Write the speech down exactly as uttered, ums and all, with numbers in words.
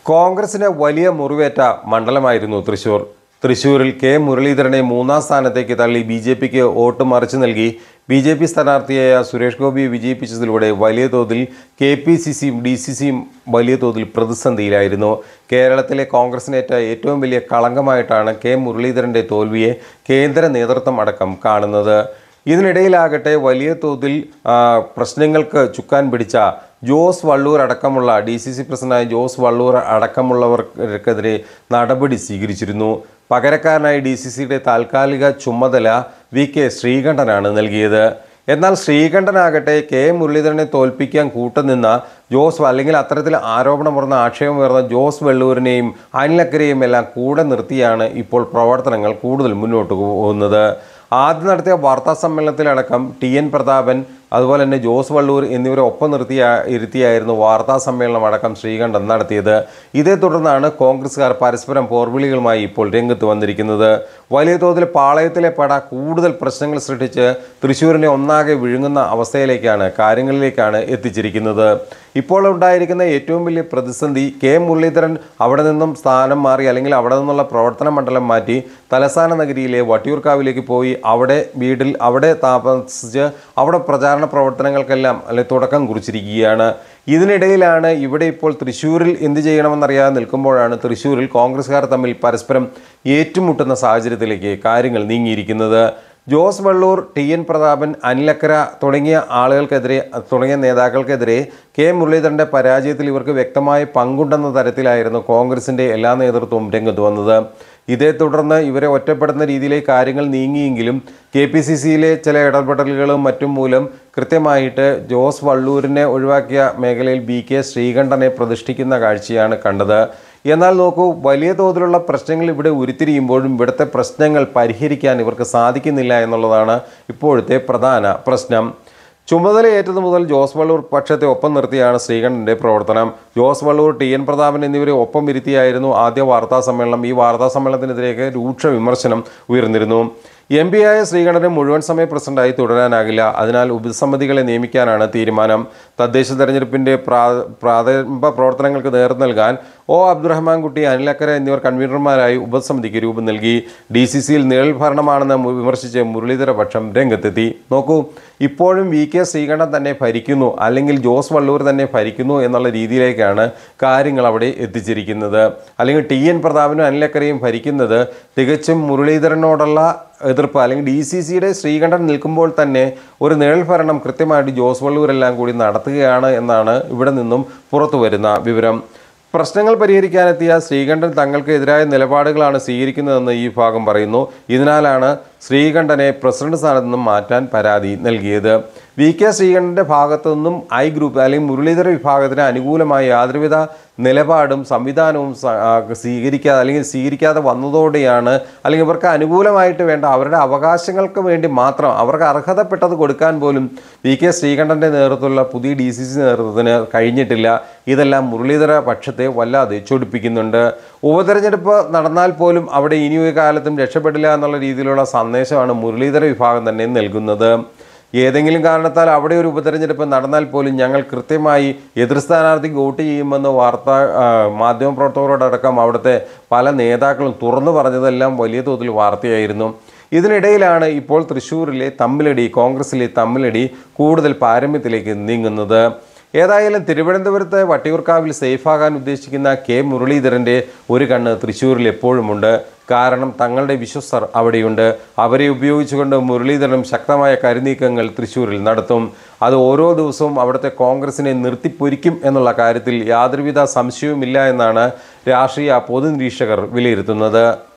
കോൺഗ്രസിന് വലിയ മുറിവേറ്റ മണ്ഡലമായിരുന്നു തൃശൂർ. തൃശൂരിൽ കെ മുരളീധരനെ മൂന്നാം സ്ഥാനത്തേക്ക് തള്ളി ബി ജെ പിക്ക് വോട്ട് മറിച്ചു നൽകി ബി ജെ പി സ്ഥാനാർത്ഥിയായ സുരേഷ് ഗോപിയെ വിജയിപ്പിച്ചതിലൂടെ വലിയ തോതിൽ കെ പി സി സിയും ഡി സി സിയും വലിയ തോതിൽ പ്രതിസന്ധിയിലായിരുന്നു. കേരളത്തിലെ കോൺഗ്രസിനേറ്റ ഏറ്റവും വലിയ കളങ്കമായിട്ടാണ് കെ മുരളീധരൻ്റെ തോൽവിയെ കേന്ദ്ര നേതൃത്വം അടക്കം കാണുന്നത്. ഇതിനിടയിലാകട്ടെ വലിയ തോതിൽ പ്രശ്നങ്ങൾക്ക് ചുക്കാൻ പിടിച്ച ജോസ് വള്ളൂർ അടക്കമുള്ള ഡി സി സി പ്രസിഡന്റായ ജോസ് വള്ളൂർ അടക്കമുള്ളവർക്കെതിരെ നടപടി സ്വീകരിച്ചിരുന്നു. പകരക്കാരനായി ഡി സി സിയുടെ താൽക്കാലിക ചുമതല വി കെ ശ്രീകണ്ഠനാണ് നൽകിയത്. എന്നാൽ ശ്രീകണ്ഠനാകട്ടെ കെ മുരളീധരനെ തോൽപ്പിക്കാൻ കൂട്ടുനിന്ന ജോസ് അല്ലെങ്കിൽ അത്തരത്തിൽ ആരോപണം ഉയർന്ന ആക്ഷേപം ഉയർന്ന ജോസ് വള്ളൂരിനെയും അനിലക്കരെയും എല്ലാം കൂടെ നിർത്തിയാണ് ഇപ്പോൾ പ്രവർത്തനങ്ങൾ കൂടുതൽ മുന്നോട്ട് പോകുന്നത്. ആദ്യം നടത്തിയ വാർത്താ സമ്മേളനത്തിലടക്കം ടി എൻ പ്രതാപൻ അതുപോലെ തന്നെ ജോസ് വള്ളൂർ എന്നിവരെ ഒപ്പം നിർത്തിയ ഇരുത്തിയായിരുന്നു വാർത്താ സമ്മേളനം അടക്കം ശ്രീകണ്ഠൻ നടത്തിയത്. ഇതേ തുടർന്നാണ് കോൺഗ്രസ്സുകാർ പരസ്പരം പോർവിളികളുമായി ഇപ്പോൾ രംഗത്ത് വന്നിരിക്കുന്നത്. വലിയ തോതിൽ പാളയത്തിലെ പട കൂടുതൽ പ്രശ്നങ്ങൾ സൃഷ്ടിച്ച് തൃശ്ശൂരിനെ ഒന്നാകെ വിഴുങ്ങുന്ന അവസ്ഥയിലേക്കാണ് കാര്യങ്ങളിലേക്കാണ് എത്തിച്ചിരിക്കുന്നത്. ഇപ്പോൾ ഉണ്ടായിരിക്കുന്ന ഏറ്റവും വലിയ പ്രതിസന്ധി കെ മുരളീധരൻ അവിടെ നിന്നും സ്ഥാനം മാറി അല്ലെങ്കിൽ അവിടെ നിന്നുള്ള പ്രവർത്തന മണ്ഡലം മാറ്റി തലസ്ഥാന നഗരിയിലെ വട്ടിയൂർക്കാവിലേക്ക് പോയി അവിടെ വീട്ടിൽ അവിടെ താമസിച്ച് അവിടെ പ്രചാരണ പ്രവർത്തനങ്ങൾക്കെല്ലാം അല്ലെ തുടക്കം കുറിച്ചിരിക്കുകയാണ്. ഇതിനിടയിലാണ് ഇവിടെ ഇപ്പോൾ തൃശ്ശൂരിൽ എന്ത് ചെയ്യണമെന്നറിയാതെ നിൽക്കുമ്പോഴാണ് തൃശ്ശൂരിൽ കോൺഗ്രസ്സുകാർ തമ്മിൽ പരസ്പരം ഏറ്റുമുട്ടുന്ന സാഹചര്യത്തിലേക്ക് കാര്യങ്ങൾ നീങ്ങിയിരിക്കുന്നത്. ജോസ് വള്ളൂർ, ടി എൻ പ്രതാപൻ, അനിലക്കര തുടങ്ങിയ ആളുകൾക്കെതിരെ തുടങ്ങിയ നേതാക്കൾക്കെതിരെ കെ മുരളീധരൻ്റെ പരാജയത്തിൽ ഇവർക്ക് വ്യക്തമായ പങ്കുണ്ടെന്ന തരത്തിലായിരുന്നു കോൺഗ്രസിൻ്റെ എല്ലാ നേതൃത്വവും രംഗത്ത് വന്നത്. ഇതേ തുടർന്ന് ഇവരെ ഒറ്റപ്പെടുന്ന രീതിയിലേക്ക് കാര്യങ്ങൾ നീങ്ങിയെങ്കിലും കെ പി സി സിയിലെ ചില ഇടപെടലുകളും മറ്റും മൂലം കൃത്യമായിട്ട് ജോസ് വള്ളൂരിനെ ഒഴിവാക്കിയ മേഖലയിൽ ബി കെ ശ്രീകണ്ഠനെ പ്രതിഷ്ഠിക്കുന്ന കാഴ്ചയാണ് കണ്ടത്. എന്നാൽ നോക്കൂ, വലിയ തോതിലുള്ള പ്രശ്നങ്ങൾ ഇവിടെ ഉരുത്തിരിയുമ്പോഴും ഇവിടുത്തെ പ്രശ്നങ്ങൾ പരിഹരിക്കാൻ ഇവർക്ക് സാധിക്കുന്നില്ല എന്നുള്ളതാണ് ഇപ്പോഴത്തെ പ്രധാന പ്രശ്നം. ചുമതലയേറ്റത് മുതൽ ജോസ് വള്ളൂർ പക്ഷത്തെ ഒപ്പം നിർത്തിയാണ് ശ്രീകണ്ഠൻ്റെ പ്രവർത്തനം. ജോസ് വള്ളൂർ, ടി എൻ പ്രതാപൻ എന്നിവരെ ഒപ്പം ഇരുത്തിയായിരുന്നു ആദ്യ വാർത്താ സമ്മേളനം. ഈ വാർത്താ സമ്മേളനത്തിനെതിരെയൊക്കെ രൂക്ഷ വിമർശനം ഉയർന്നിരുന്നു. എം പി ആയ ശ്രീകണ്ഠന് മുഴുവൻ സമയ പ്രസിഡന്റായി തുടരാനാകില്ല. അതിനാൽ ഉപസമിതികളെ നിയമിക്കാനാണ് തീരുമാനം. തദ്ദേശ തെരഞ്ഞെടുപ്പിൻ്റെ പ്രാ പ്രാരംഭ പ്രവർത്തനങ്ങൾക്ക് നേതൃത്വം നൽകാൻ ഒ അബ്ദുറഹ്മാൻ കുട്ടി, അനിലക്കര എന്നിവർ കൺവീനർമാരായി ഉപസമിതിക്ക് രൂപം നൽകി. ഡി സി സിയിൽ നിഴൽ ഭരണമാണെന്ന് വിമർശിച്ച് മുരളീധര പക്ഷം രംഗത്തെത്തി. നോക്കൂ, ഇപ്പോഴും വി കെ ശ്രീകണ്ഠൻ തന്നെ ഭരിക്കുന്നു അല്ലെങ്കിൽ ജോസ് വള്ളൂർ തന്നെ ഭരിക്കുന്നു എന്നുള്ള രീതിയിലേക്കാണ് കാര്യങ്ങൾ അവിടെ എത്തിച്ചിരിക്കുന്നത്. അല്ലെങ്കിൽ ടി എൻ പ്രതാപനും അനിലക്കരയും ഭരിക്കുന്നത് തികച്ചും മുരളീധരനോടുള്ള എതിർപ്പ് അല്ലെങ്കിൽ ഡി സി സിയുടെ ശ്രീകണ്ഠൻ നിൽക്കുമ്പോൾ തന്നെ ഒരു നിഴൽ ഭരണം കൃത്യമായിട്ട് ജോസ് വള്ളൂരെല്ലാം കൂടി നടത്തുകയാണ് എന്നാണ് ഇവിടെ നിന്നും പുറത്തു വരുന്ന വിവരം. പ്രശ്നങ്ങൾ പരിഹരിക്കാനെത്തിയ ശ്രീകണ്ഠൻ തങ്ങൾക്ക് എതിരായ നിലപാടുകളാണ് സ്വീകരിക്കുന്നതെന്ന് ഈ ഭാഗം പറയുന്നു. ഇതിനാലാണ് ശ്രീകണ്ഠനെ പ്രസിഡന്റ് സ്ഥാനത്ത് നിന്നും മാറ്റാൻ പരാതി നൽകിയത്. വി കെ ശ്രീകണ്ഠൻ്റെ ഭാഗത്തു നിന്നും ഐ ഗ്രൂപ്പ് അല്ലെങ്കിൽ മുരളീധര വിഭാഗത്തിന് അനുകൂലമായ യാതൊരുവിധ നിലപാടും സംവിധാനവും സ്വീകരിക്കാതെ അല്ലെങ്കിൽ സ്വീകരിക്കാതെ വന്നതോടെയാണ് അല്ലെങ്കിൽ ഇവർക്ക് അനുകൂലമായിട്ട് വേണ്ട അവരുടെ അവകാശങ്ങൾക്ക് വേണ്ടി മാത്രം അവർക്ക് അർഹതപ്പെട്ടത് കൊടുക്കാൻ പോലും വി കെ ശ്രീകണ്ഠൻ്റെ നേതൃത്വത്തിലുള്ള പുതിയ ഡി സി സി നേതൃത്വത്തിന് കഴിഞ്ഞിട്ടില്ല. ഇതെല്ലാം മുരളീധര പക്ഷത്തെ വല്ലാതെ ചൊടിപ്പിക്കുന്നുണ്ട്. ഉപതെരഞ്ഞെടുപ്പ് നടന്നാൽ പോലും അവിടെ ഇനി ഒരു കാലത്തും രക്ഷപ്പെടില്ല എന്നുള്ള രീതിയിലുള്ള സന്ദേശമാണ് മുരളീധര വിഭാഗം തന്നെ നൽകുന്നത്. ഏതെങ്കിലും കാരണത്താൽ അവിടെ ഒരു ഉപതെരഞ്ഞെടുപ്പ് നടന്നാൽ പോലും ഞങ്ങൾ കൃത്യമായി എതിർ സ്ഥാനാർത്ഥിക്ക് വോട്ട് ചെയ്യുമെന്ന് വാർത്താ മാധ്യമപ്രവർത്തകരോടടക്കം അവിടുത്തെ പല നേതാക്കളും തുറന്നു പറഞ്ഞതെല്ലാം വലിയ തോതിൽ വാർത്തയായിരുന്നു. ഇതിനിടയിലാണ് ഇപ്പോൾ തൃശ്ശൂരിലെ തമ്മിലടി കോൺഗ്രസിലെ തമ്മിലടി കൂടുതൽ പാരമ്യത്തിലേക്ക് നീങ്ങുന്നത്. ഏതായാലും തിരുവനന്തപുരത്തെ വട്ടിയൂർക്കാവിൽ സേഫാകാൻ ഉദ്ദേശിക്കുന്ന കെ മുരളീധരൻ്റെ ഒരു കണ്ണ് തൃശ്ശൂരിൽ എപ്പോഴുമുണ്ട്. കാരണം തങ്ങളുടെ വിശ്വസ്തർ അവിടെയുണ്ട്. അവരെ ഉപയോഗിച്ചുകൊണ്ട് മുരളീധരനും ശക്തമായ കരുനീക്കങ്ങൾ തൃശ്ശൂരിൽ നടത്തും. അത് ഓരോ ദിവസവും അവിടുത്തെ കോൺഗ്രസിനെ നിർത്തിപ്പൊരിക്കും എന്നുള്ള കാര്യത്തിൽ യാതൊരുവിധ സംശയവുമില്ല എന്നാണ് രാഷ്ട്രീയ പൊതുനിരീക്ഷകർ വിലയിരുത്തുന്നത്.